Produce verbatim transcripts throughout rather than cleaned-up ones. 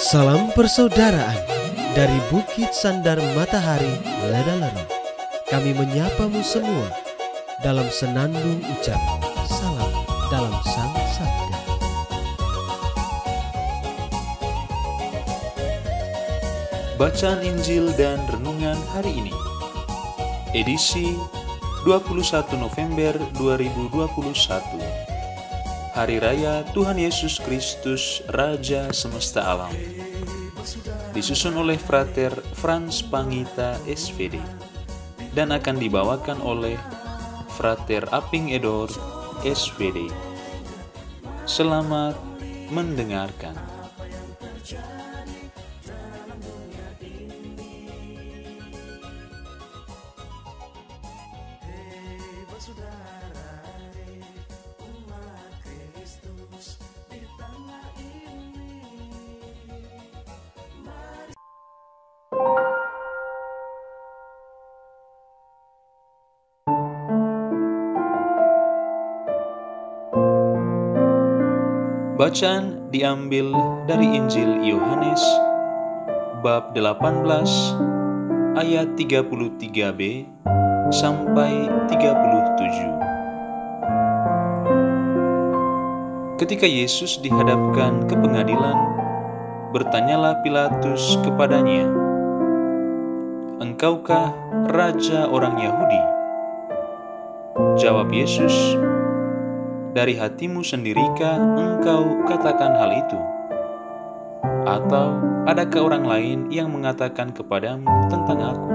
Salam persaudaraan dari Bukit Sandar Matahari Ledalero. Kami menyapamu semua dalam senandung ucap salam dalam Sang Sabda. Bacaan Injil dan Renungan hari ini, edisi dua puluh satu November dua ribu dua puluh satu, Hari Raya Tuhan Yesus Kristus Raja Semesta Alam, disusun oleh Frater Franz Pangita S V D dan akan dibawakan oleh Frater Aping Edor S V D. Selamat mendengarkan. Bacaan diambil dari Injil Yohanes bab delapan belas ayat tiga puluh tiga b sampai tiga puluh tujuh. Ketika Yesus dihadapkan ke pengadilan, bertanyalah Pilatus kepadanya, "Engkaukah raja orang Yahudi?" Jawab Yesus, "Dari hatimu sendirikah engkau katakan hal itu? Atau adakah orang lain yang mengatakan kepadamu tentang aku?"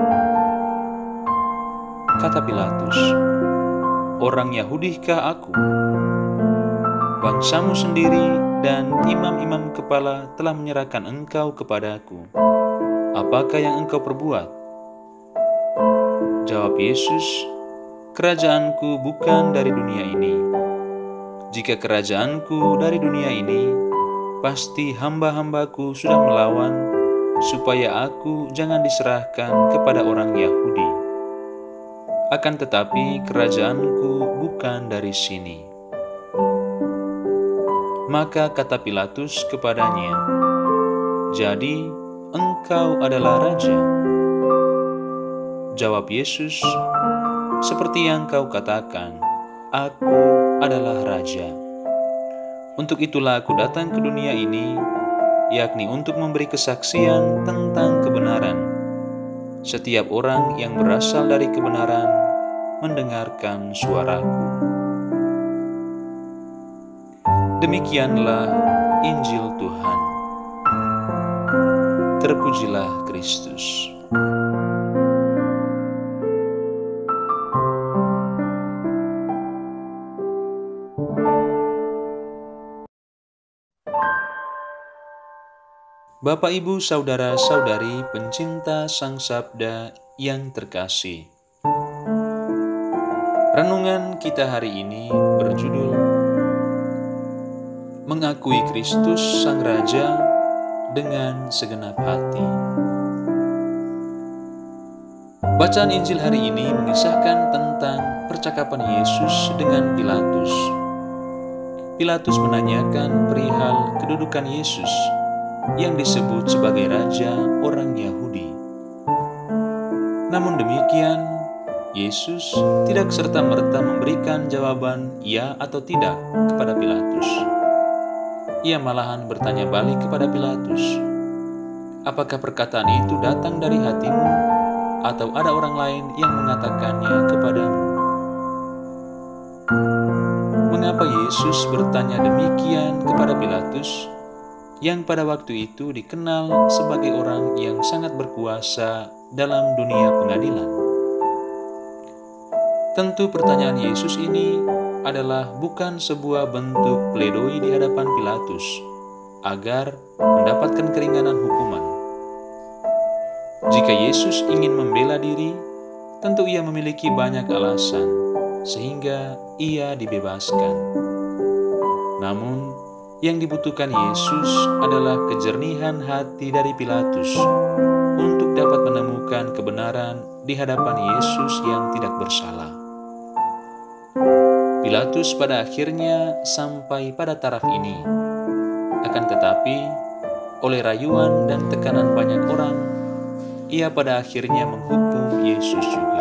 Kata Pilatus, "Orang Yahudikah aku? Bangsamu sendiri dan imam-imam kepala telah menyerahkan engkau kepadaku. Apakah yang engkau perbuat?" Jawab Yesus, "Kerajaanku bukan dari dunia ini. Jika kerajaanku dari dunia ini, pasti hamba-hambaku sudah melawan supaya aku jangan diserahkan kepada orang Yahudi. Akan tetapi kerajaanku bukan dari sini." Maka kata Pilatus kepadanya, "Jadi engkau adalah raja?" Jawab Yesus, "Seperti yang kau katakan, aku adalah raja. Untuk itulah aku datang ke dunia ini, yakni untuk memberi kesaksian tentang kebenaran. Setiap orang yang berasal dari kebenaran mendengarkan suaraku." Demikianlah Injil Tuhan. Terpujilah Kristus. Bapak, Ibu, Saudara-saudari pencinta Sang Sabda yang terkasih, renungan kita hari ini berjudul Mengakui Kristus Sang Raja dengan segenap hati. Bacaan Injil hari ini mengisahkan tentang percakapan Yesus dengan Pilatus. Pilatus menanyakan perihal kedudukan Yesus yang disebut sebagai raja orang Yahudi. Namun demikian, Yesus tidak serta-merta memberikan jawaban ya atau tidak kepada Pilatus. Ia malahan bertanya balik kepada Pilatus, "Apakah perkataan itu datang dari hatimu atau ada orang lain yang mengatakannya kepadamu?" Mengapa Yesus bertanya demikian kepada Pilatus, yang pada waktu itu dikenal sebagai orang yang sangat berkuasa dalam dunia pengadilan? Tentu pertanyaan Yesus ini adalah bukan sebuah bentuk pledoi di hadapan Pilatus agar mendapatkan keringanan hukuman. Jika Yesus ingin membela diri, tentu ia memiliki banyak alasan sehingga ia dibebaskan. Namun, yang dibutuhkan Yesus adalah kejernihan hati dari Pilatus untuk dapat menemukan kebenaran di hadapan Yesus yang tidak bersalah. Pilatus pada akhirnya sampai pada taraf ini. Akan tetapi, oleh rayuan dan tekanan banyak orang, ia pada akhirnya menghukum Yesus juga.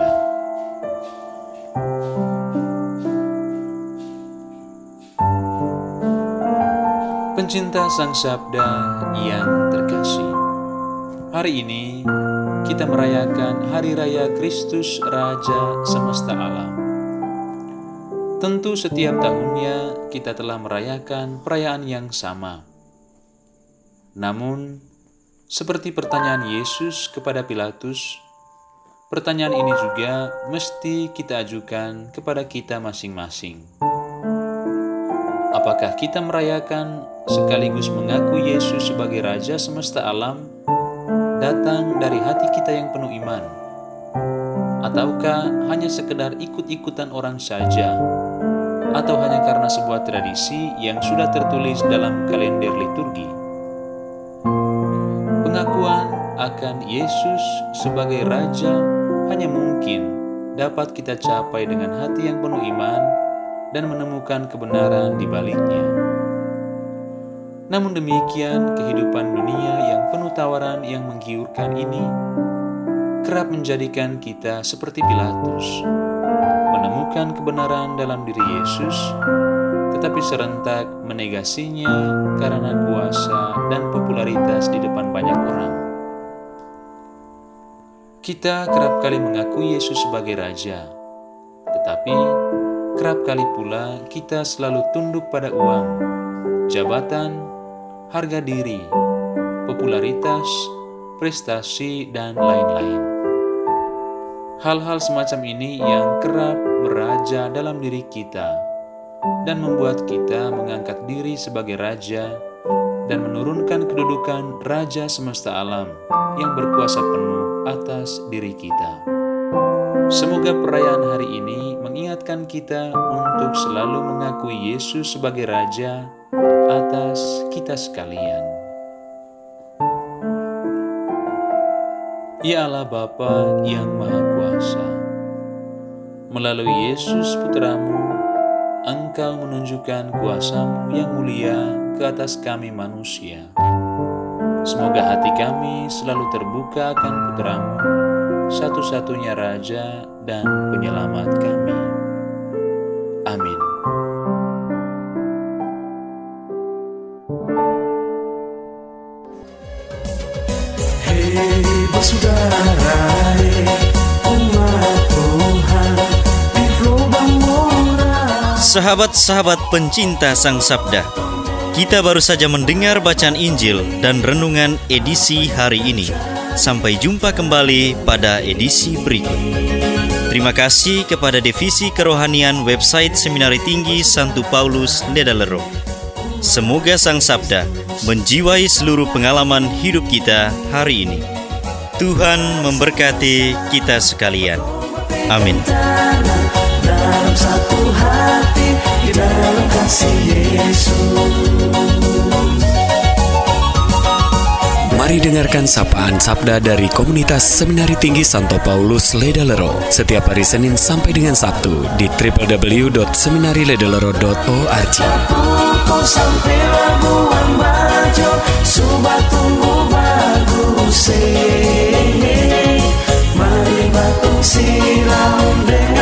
Pencinta Sang Sabda yang terkasih, hari ini kita merayakan Hari Raya Kristus Raja Semesta Alam. Tentu setiap tahunnya kita telah merayakan perayaan yang sama. Namun, seperti pertanyaan Yesus kepada Pilatus, pertanyaan ini juga mesti kita ajukan kepada kita masing-masing. Apakah kita merayakan sekaligus mengaku Yesus sebagai Raja Semesta Alam datang dari hati kita yang penuh iman? Ataukah hanya sekedar ikut-ikutan orang saja? Atau hanya karena sebuah tradisi yang sudah tertulis dalam kalender liturgi? Pengakuan akan Yesus sebagai Raja hanya mungkin dapat kita capai dengan hati yang penuh iman dan menemukan kebenaran di baliknya. Namun demikian, kehidupan dunia yang penuh tawaran yang menggiurkan ini kerap menjadikan kita seperti Pilatus, menemukan kebenaran dalam diri Yesus, tetapi serentak menegasinya karena kuasa dan popularitas di depan banyak orang. Kita kerap kali mengaku Yesus sebagai Raja, tetapi kerap kali pula kita selalu tunduk pada uang, jabatan, harga diri, popularitas, prestasi, dan lain-lain. Hal-hal semacam ini yang kerap meraja dalam diri kita dan membuat kita mengangkat diri sebagai raja dan menurunkan kedudukan Raja Semesta Alam yang berkuasa penuh atas diri kita. Semoga perayaan hari ini mengingatkan kita untuk selalu mengakui Yesus sebagai Raja atas kita sekalian. Ya Allah Bapa yang Maha Kuasa, melalui Yesus Putramu, Engkau menunjukkan kuasa-Mu yang mulia ke atas kami manusia. Semoga hati kami selalu terbuka akan Putramu, satu-satunya Raja dan Penyelamat kami. Amin. Hei bersaudara, umat Tuhan di lubang murah. Sahabat-sahabat pencinta Sang Sabda, kita baru saja mendengar bacaan Injil dan renungan edisi hari ini. Sampai jumpa kembali pada edisi berikut. Terima kasih kepada Divisi Kerohanian website Seminari Tinggi Santo Paulus Ledalero. Semoga Sang Sabda menjiwai seluruh pengalaman hidup kita hari ini. Tuhan memberkati kita sekalian. Amin. Dalam satu hati, di dalam kasih Yesus. Mari dengarkan sapaan sabda dari komunitas Seminari Tinggi Santo Paulus Ledalero setiap hari Senin sampai dengan Sabtu di w w w dot seminari ledalero dot org. Kau sampai labuan bajo, subat tunggu bagus. Mari batung silau deh.